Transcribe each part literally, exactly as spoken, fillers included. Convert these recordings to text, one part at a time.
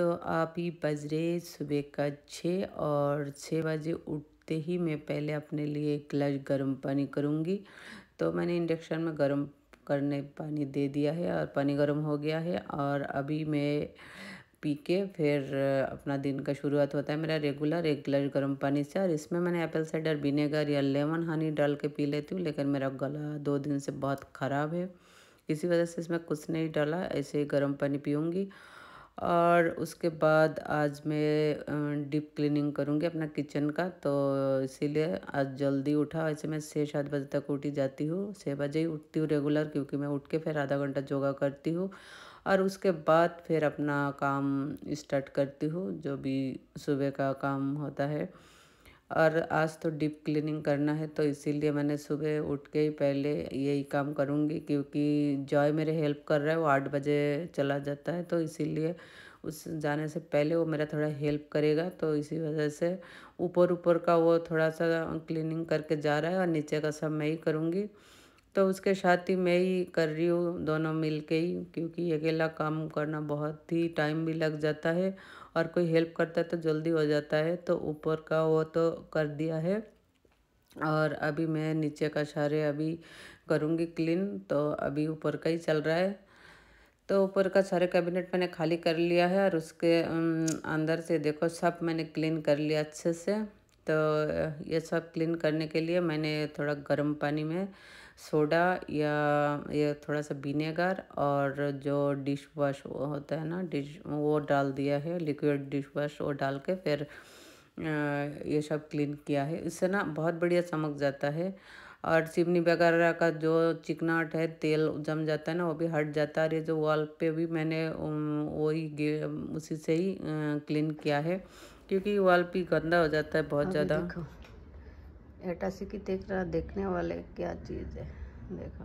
तो आप ही बज रहे सुबह का छः और छः बजे उठते ही मैं पहले अपने लिए एक गिलास गर्म पानी करूँगी। तो मैंने इंडक्शन में गर्म करने पानी दे दिया है और पानी गर्म हो गया है और अभी मैं पी के फिर अपना दिन का शुरुआत होता है मेरा रेगुलर एक गिलास गर्म पानी से। और इसमें मैंने एप्पल साइडर विनेगर या लेमन हनी डाल के पी लेती हूँ, लेकिन मेरा गला दो दिन से बहुत ख़राब है, इसी वजह से इसमें कुछ नहीं डाला, ऐसे ही गर्म पानी पीऊँगी। और उसके बाद आज मैं डीप क्लीनिंग करूँगी अपना किचन का, तो इसीलिए आज जल्दी उठा। वैसे मैं छः सात बजे तक उठी जाती हूँ, छः बजे ही उठती हूँ रेगुलर, क्योंकि मैं उठ के फिर आधा घंटा योगा करती हूँ और उसके बाद फिर अपना काम स्टार्ट करती हूँ, जो भी सुबह का काम होता है। और आज तो डीप क्लीनिंग करना है, तो इसीलिए मैंने सुबह उठ के ही पहले यही काम करूँगी, क्योंकि जॉय मेरे हेल्प कर रहा है, वो आठ बजे चला जाता है, तो इसीलिए उस जाने से पहले वो मेरा थोड़ा हेल्प करेगा। तो इसी वजह से ऊपर ऊपर का वो थोड़ा सा क्लीनिंग करके जा रहा है और नीचे का सब मैं ही करूँगी। तो उसके साथ ही मैं ही कर रही हूँ, दोनों मिल के ही, क्योंकि अकेला काम करना बहुत ही टाइम भी लग जाता है और कोई हेल्प करता है तो जल्दी हो जाता है। तो ऊपर का वो तो कर दिया है और अभी मैं नीचे का सारे अभी करूँगी क्लीन। तो अभी ऊपर का ही चल रहा है, तो ऊपर का सारे कैबिनेट मैंने खाली कर लिया है और उसके अंदर से देखो सब मैंने क्लीन कर लिया अच्छे से। तो ये सब क्लीन करने के लिए मैंने थोड़ा गर्म पानी में सोडा या ये थोड़ा सा विनेगर और जो डिश वॉश होता है ना डिश, वो डाल दिया है, लिक्विड डिश वॉश, वो डाल के फिर ये सब क्लीन किया है। इससे ना बहुत बढ़िया चमक जाता है और चिमनी वगैरह का जो चिकनाहट है, तेल जम जाता है ना, वो भी हट जाता है। और ये जो वॉल पे भी मैंने वही उसी से ही क्लीन किया है, क्योंकि वॉल भी गंदा हो जाता है बहुत ज़्यादा। देखो एटासी की देख रहा देखने वाले क्या चीज़ है, देखो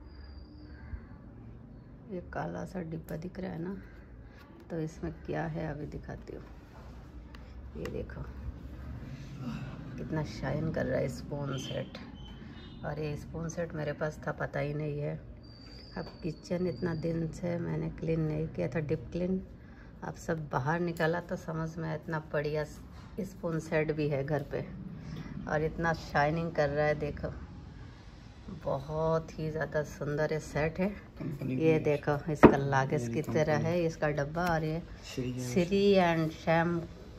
ये काला सा डिब्बा दिख रहा है ना, तो इसमें क्या है अभी दिखाती हूँ। ये देखो कितना शाइन कर रहा है स्पून सेट, और ये स्पून सेट मेरे पास था, पता ही नहीं है। अब किचन इतना दिन से मैंने क्लीन नहीं किया था, डीप क्लीन, अब सब बाहर निकाला तो समझ में इतना बढ़िया स्पून सेट भी है घर पे और इतना शाइनिंग कर रहा है। देखो बहुत ही ज़्यादा सुंदर ये सेट है। ये देखो इसका लागेज की तरह है इसका डब्बा, और ये श्री एंड शैम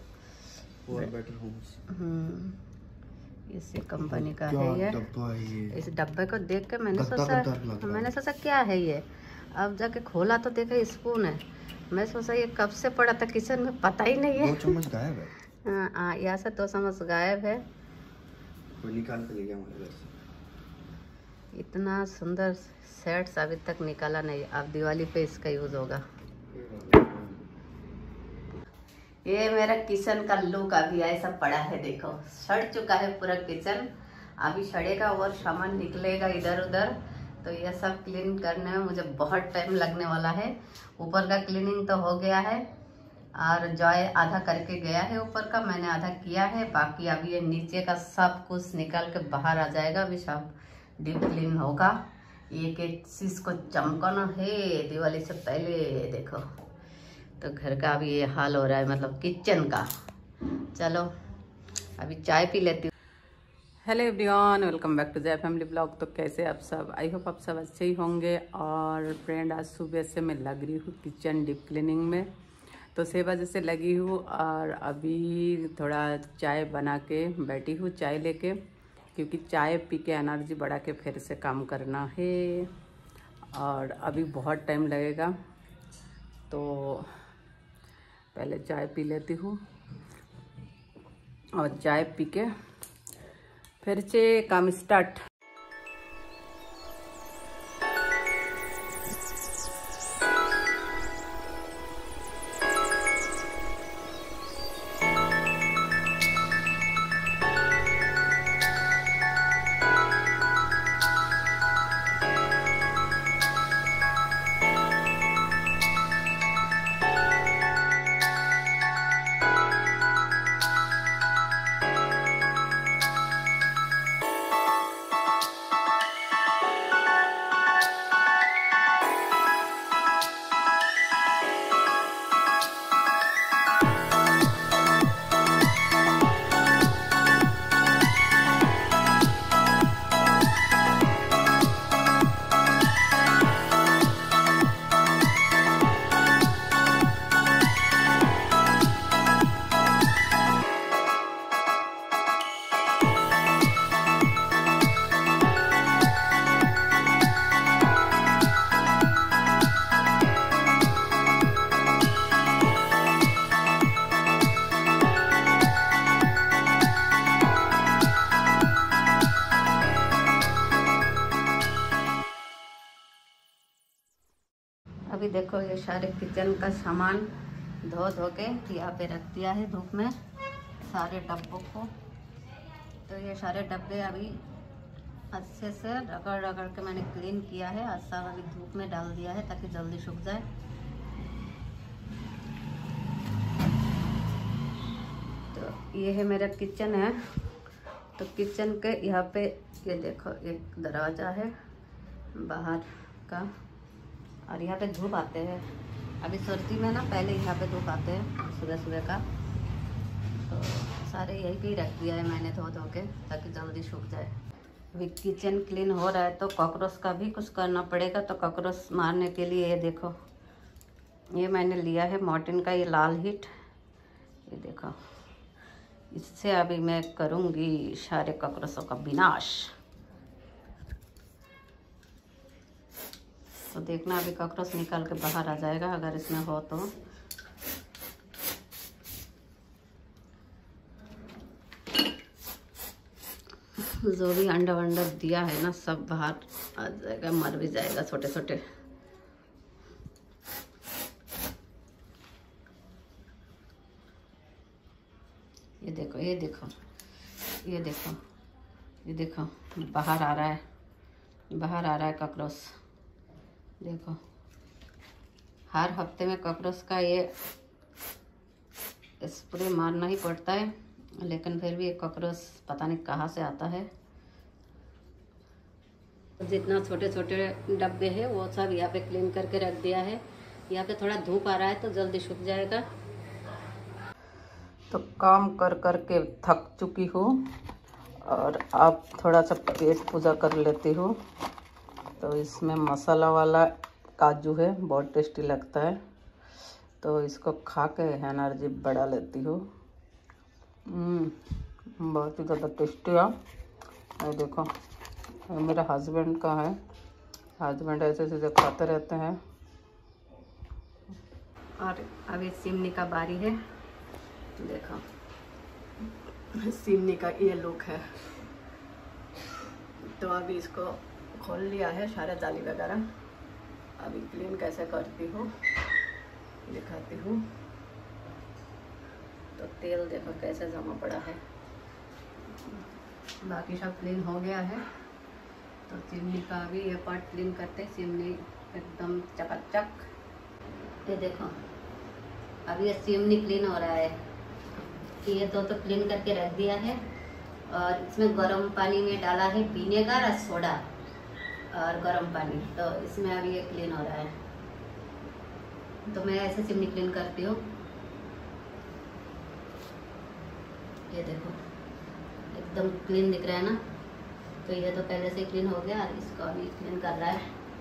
इसी कंपनी का है ये। इस डब्बे को देख के मैंने सोचा मैंने सोचा क्या है ये, अब जाके खोला तो देखा स्पून है। मैं सोचा ये कब से पड़ा था किचन में, पता ही नहीं है। दो चम्मच गायब है। हाँ यहाँ से दो चम्मच गायब है। कोई निकाल के ले गया हमारे घर से। इतना सुंदर सेट्स अभी तक निकाला नहीं, अब दिवाली पे इसका यूज होगा। ये मेरा किचन का लुक अभी ऐसा पड़ा है, देखो सड़ चुका है पूरा किचन, अभी सड़ेगा और सामान निकलेगा इधर उधर। तो ये सब क्लीन करने में मुझे बहुत टाइम लगने वाला है। ऊपर का क्लीनिंग तो हो गया है और जॉय आधा करके गया है, ऊपर का मैंने आधा किया है, बाकी अभी ये नीचे का सब कुछ निकाल के बाहर आ जाएगा, अभी सब डीप क्लीन होगा। एक एक चीज को चमकाना है दिवाली से पहले। देखो तो घर का अभी ये हाल हो रहा है, मतलब किचन का। चलो अभी चाय पी लेती हूँ। Hello everyone, welcome back to Jai family blog. तो कैसे आप सब, आई होप आप सब अच्छे ही होंगे। और फ्रेंड आज सुबह से मैं लग रही हूँ किचन डीप क्लीनिंग में, तो छः बजे से लगी हूँ और अभी थोड़ा चाय बना के बैठी हूँ चाय लेके, क्योंकि चाय पी के एनर्जी बढ़ा के फिर से काम करना है और अभी बहुत टाइम लगेगा। तो पहले चाय पी लेती हूँ और चाय पी के फिर से काम स्टार्ट। देखो ये सारे किचन का सामान धो धो के यहाँ पे रख दिया है धूप में, सारे डब्बों को। तो ये सारे डब्बे अभी अच्छे से रगड़ रगड़ के मैंने क्लीन किया है और सब अभी धूप में डाल दिया है ताकि जल्दी सूख जाए। तो ये है मेरा किचन है। तो किचन के यहाँ पे ये देखो एक दरवाज़ा है बाहर का, और यहाँ पे धूप आते हैं। अभी सर्दी में ना पहले यहाँ पे धूप आते हैं सुबह सुबह का, तो सारे यही पे ही रख दिया है मैंने धो धो के ताकि जल्दी सूख जाए। अभी किचन क्लीन हो रहा है तो कॉकरोच का भी कुछ करना पड़ेगा। तो कॉकरोच मारने के लिए ये देखो, ये मैंने लिया है मॉर्टिन का ये लाल हिट, ये देखो, इससे अभी मैं करूँगी सारे कॉकरोचों का विनाश। तो देखना अभी कॉकरोच निकाल के बाहर आ जाएगा अगर इसमें हो तो। जो भी अंडा वंडा दिया है ना सब बाहर आ जाएगा, मर भी जाएगा छोटे छोटे। ये देखो ये देखो ये देखो ये देखो बाहर आ रहा है, बाहर आ रहा है कॉकरोच। देखो हर हफ्ते में कॉकरोच का ये स्प्रे मारना ही पड़ता है, लेकिन फिर भी ये कॉकरोच पता नहीं कहाँ से आता है। जितना छोटे छोटे डब्बे हैं वो सब यहाँ पे क्लीन करके रख दिया है। यहाँ पे थोड़ा धूप आ रहा है तो जल्दी सूख जाएगा। तो काम कर कर के थक चुकी हूँ और अब थोड़ा सा पेट पूजा कर लेती हूँ। तो इसमें मसाला वाला काजू है, बहुत टेस्टी लगता है, तो इसको खा के एनर्जी बढ़ा लेती हूँ। बहुत ही ज़्यादा टेस्टी है। और देखो ये मेरा हस्बैंड का है, हस्बैंड ऐसे चीज़ें खाते रहते हैं। और अभी सिमनी का बारी है, देखो सिमनी का ये लुक है। तो अभी इसको खोल लिया है सारे जाली वगैरह, अभी क्लीन कैसे करती हूँ दिखाती हूँ। तो तेल देखो कैसे जमा पड़ा है, बाकी सब क्लीन हो गया है। तो चिमनी का भी ये पार्ट क्लीन करते, चिमनी एकदम चकाचक। ये देखो अभी ये चिमनी क्लीन हो रहा है। ये तो तो क्लीन करके रख दिया है और इसमें गर्म पानी में डाला है विनेगर और सोडा और गर्म पानी, तो इसमें अभी ये क्लीन हो रहा है। तो मैं ऐसे चिमनी क्लीन करती हूँ। ये देखो एकदम क्लीन दिख रहा है ना। तो ये तो पहले से क्लीन हो गया और इसको अभी क्लीन कर रहा है।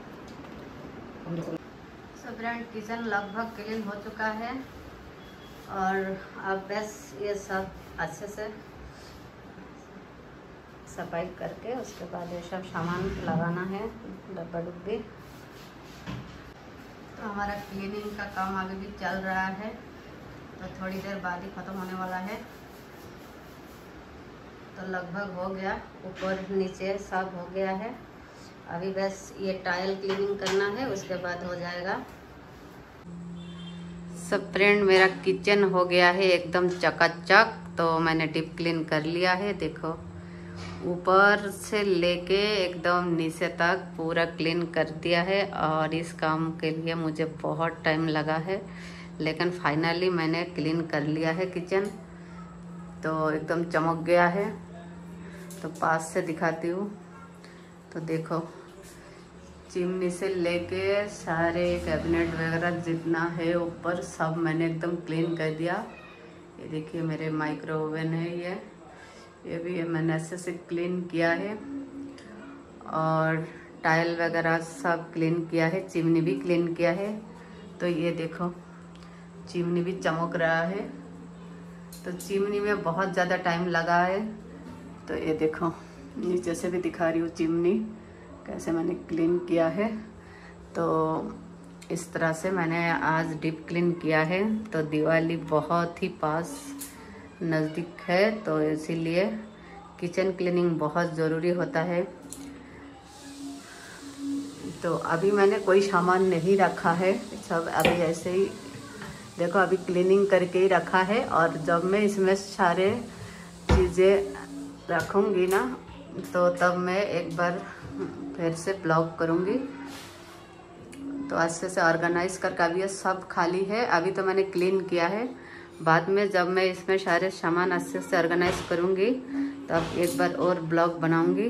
सो फ्रेंड किचन लगभग क्लीन हो चुका है और अब बस ये सब अच्छे से सफाई करके उसके बाद ये सब सामान लगाना है डब्बा डुब्बी। तो हमारा क्लीनिंग का काम अभी भी चल रहा है, तो थोड़ी देर बाद ही ख़त्म होने वाला है। तो लगभग हो गया, ऊपर नीचे सब हो गया है। अभी बस ये टाइल क्लीनिंग करना है, उसके बाद हो जाएगा। सब फ्रेंड मेरा किचन हो गया है एकदम चकाचक। तो मैंने डीप क्लीन कर लिया है, देखो ऊपर से लेके एकदम नीचे तक पूरा क्लीन कर दिया है। और इस काम के लिए मुझे बहुत टाइम लगा है, लेकिन फाइनली मैंने क्लीन कर लिया है किचन। तो एकदम चमक गया है। तो पास से दिखाती हूँ। तो देखो चिमनी से लेके सारे कैबिनेट वगैरह जितना है ऊपर सब मैंने एकदम क्लीन कर दिया। ये देखिए मेरे माइक्रो ओवन है, ये ये भी ये मैंने अच्छे से क्लीन किया है। और टाइल वगैरह सब क्लीन किया है, चिमनी भी क्लीन किया है। तो ये देखो चिमनी भी चमक रहा है। तो चिमनी में बहुत ज़्यादा टाइम लगा है। तो ये देखो नीचे से भी दिखा रही हूँ चिमनी कैसे मैंने क्लीन किया है। तो इस तरह से मैंने आज डीप क्लीन किया है। तो दिवाली बहुत ही पास नज़दीक है, तो इसीलिए किचन क्लीनिंग बहुत ज़रूरी होता है। तो अभी मैंने कोई सामान नहीं रखा है, सब अभी ऐसे ही देखो अभी क्लीनिंग करके ही रखा है। और जब मैं इसमें सारे चीज़ें रखूँगी ना तो तब मैं एक बार फिर से ब्लॉग करूँगी। तो अच्छे से ऑर्गेनाइज करके अभी ये सब खाली है, अभी तो मैंने क्लीन किया है। बाद में जब मैं इसमें सारे सामान अच्छे से ऑर्गेनाइज करूँगी तब एक बार और ब्लॉग बनाऊँगी।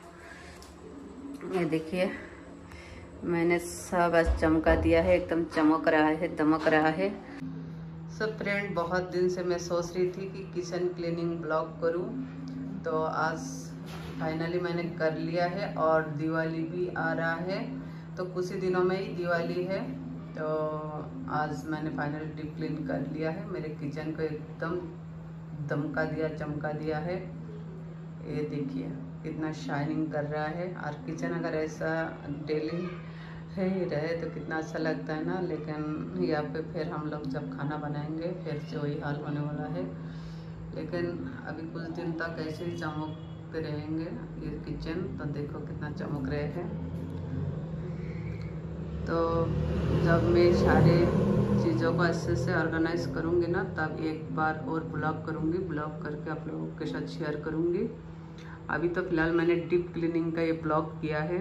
ये देखिए मैंने सब आज चमका दिया है, एकदम चमक रहा है, दमक रहा है। सब फ्रेंड, बहुत दिन से मैं सोच रही थी कि किचन क्लीनिंग ब्लॉग करूं, तो आज फाइनली मैंने कर लिया है। और दिवाली भी आ रहा है, तो कुछ ही दिनों में ही दिवाली है, तो आज मैंने फाइनली डीप क्लीन कर लिया है। मेरे किचन को एकदम दमका दिया, चमका दिया है। ये देखिए कितना शाइनिंग कर रहा है। और किचन अगर ऐसा डेली है ही रहे तो कितना अच्छा लगता है ना। लेकिन यहाँ पे फिर हम लोग जब खाना बनाएंगे फिर से वही हाल होने वाला है। लेकिन अभी कुछ दिन तक ऐसे ही चमकते रहेंगे ये किचन। तो देखो कितना चमक रहे हैं। तो जब मैं सारे चीज़ों को अच्छे से ऑर्गेनाइज करूँगी ना तब एक बार और ब्लॉग करूँगी, ब्लॉग करके आप लोगों के साथ शेयर करूँगी। अभी तो फिलहाल मैंने डीप क्लीनिंग का ये ब्लॉग किया है।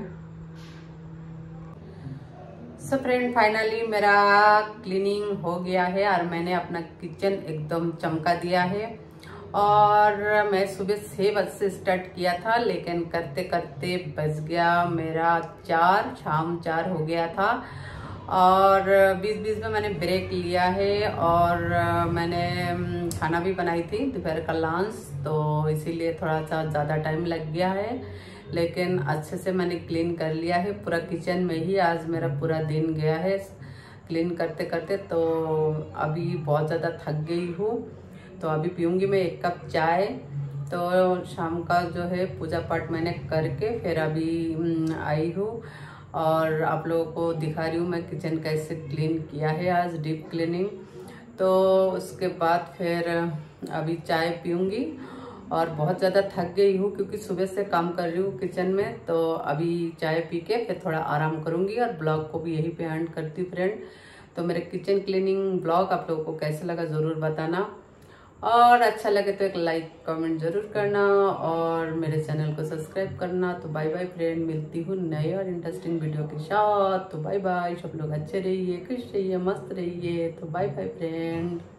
सो फ्रेंड, फाइनली मेरा क्लीनिंग हो गया है और मैंने अपना किचन एकदम चमका दिया है। और मैं सुबह छः बजे से स्टार्ट किया था, लेकिन करते करते बज गया मेरा चार, शाम चार हो गया था। और बीच बीच में मैंने ब्रेक लिया है और मैंने खाना भी बनाई थी, दोपहर का लंच, तो इसीलिए थोड़ा सा ज़्यादा टाइम लग गया है। लेकिन अच्छे से मैंने क्लीन कर लिया है पूरा किचन में ही। आज मेरा पूरा दिन गया है क्लीन करते करते, तो अभी बहुत ज़्यादा थक गई हूँ। तो अभी पीऊँगी मैं एक कप चाय। तो शाम का जो है पूजा पाठ मैंने करके फिर अभी आई हूँ और आप लोगों को दिखा रही हूँ मैं किचन कैसे क्लीन किया है आज, डीप क्लीनिंग। तो उसके बाद फिर अभी चाय पीऊँगी। और बहुत ज़्यादा थक गई हूँ क्योंकि सुबह से काम कर रही हूँ किचन में। तो अभी चाय पी के फिर थोड़ा आराम करूँगी और ब्लॉग को भी यहीं पे एंड करती हूँ फ्रेंड। तो मेरे किचन क्लीनिंग ब्लॉग आप लोगों को कैसे लगा ज़रूर बताना, और अच्छा लगे तो एक लाइक कमेंट जरूर करना और मेरे चैनल को सब्सक्राइब करना। तो बाय बाय फ्रेंड, मिलती हूँ नए और इंटरेस्टिंग वीडियो के साथ। तो बाय बाय, सब लोग अच्छे रहिए, खुश रहिए, मस्त रहिए। तो बाय बाय फ्रेंड।